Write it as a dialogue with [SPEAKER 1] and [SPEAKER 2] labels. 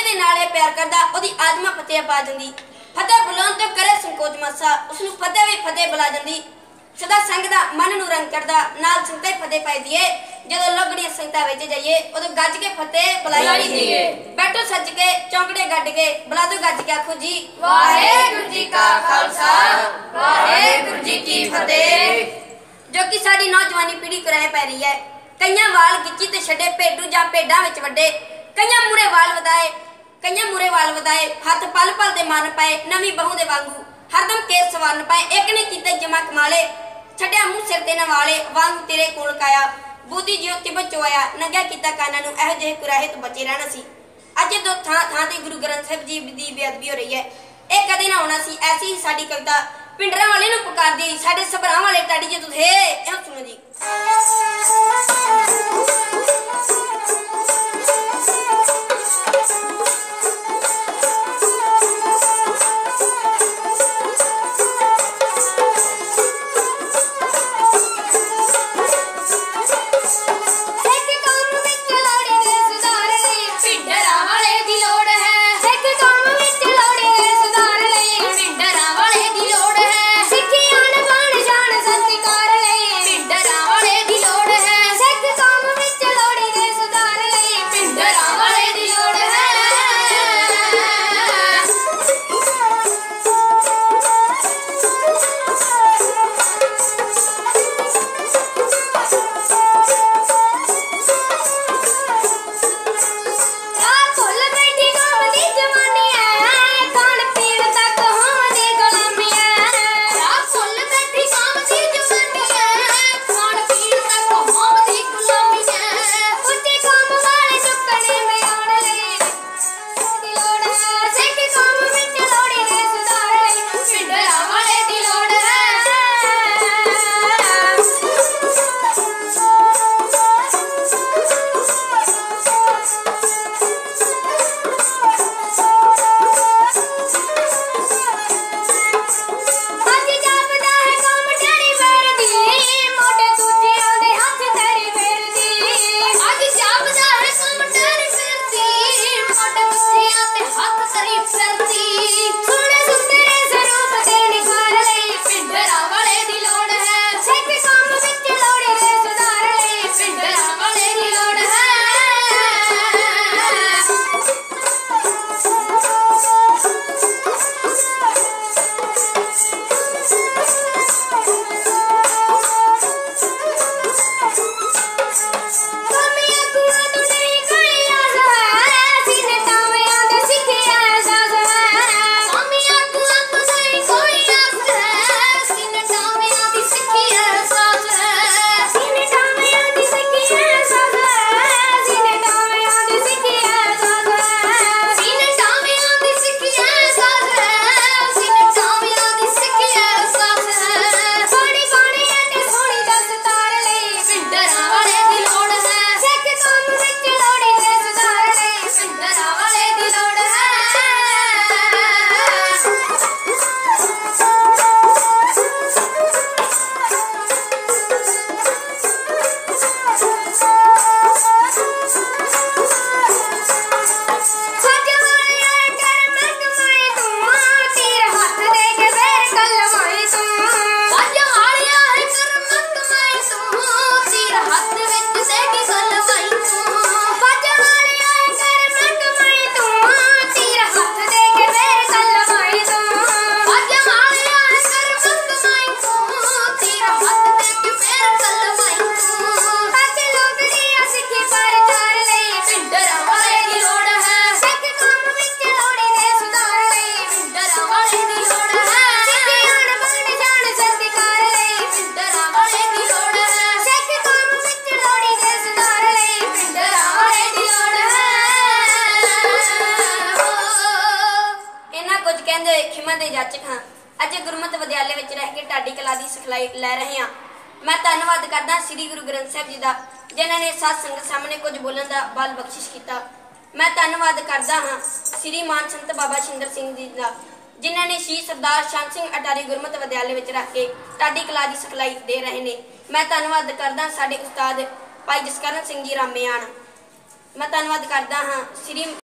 [SPEAKER 1] दे नाल प्यार करदा ओदी आत्मा फतेह पा जांदी। फतेह बुलाउण तो करे संकोच मासा, उसनू फतेह भी फतेह बुला जांदी। सदा संग दा मन नू रंग करदा, नाल संगते फतेह पाई दिए। जदों लगड़ियां संगतां विच जाइए उदों गज के फतेह बुलाई दिए। बैठो सज के चौंकड़े गड्ड के बुला दो गज के आखो जी वाहेगुरू जी का खालसा वाहेगुरू जी की फतेह। जो कि साडी नौजवानी पीढ़ी कराए पै रही है। कईयां वाल खिच्ची ते छड्डे भेडू जां भेडां विच वड्डे, कईयां मूरे वाल वधाए हथ पल पल दे मन पाए नवीं बहू दे वांगू हरदम केस सवारन पाए। एक ने कीते जमा कमाले छड्डिया मुंह सिर ते नवाले वांग तेरे कोल काया बूदी जियो तिबत चोया नंगा कीता काना नू एहो जिहे कुराहे तो बचे रहना सी। अज दो थां ते गुरु ग्रंथ साहिब जी दी बेअदबी हो रही है। एक कदे ना होना सी। ऐसी ही साडी कविता पिंडरां वाले नू पुकार दी साडे सबरां वाले टाड़ी जे तुथे इह सुनो जी। अज गुरमत विद्यालय विच रह के ढाडी कला की सिखलाई लै रहे हैं। मैं धन्यवाद करदा श्री गुरु ग्रंथ साहिब जी का जिन्होंने सत संगत सामने कुछ बोलने का बल बख्शिश किया। मैं धन्यवाद करदा हाँ श्री मान संत बाबा शिंदर सिंह जी का जिन्होंने श्री सरदार शान सिंह अटारी गुरमत विद्यालय विच रख के ढाडी कला की सिखलाई दे रहे हैं। मैं धन्यवाद करदा साडे उस्ताद भाई जसकरण सिंह जी रामेआण। मैं धन्यवाद करदा हाँ श्री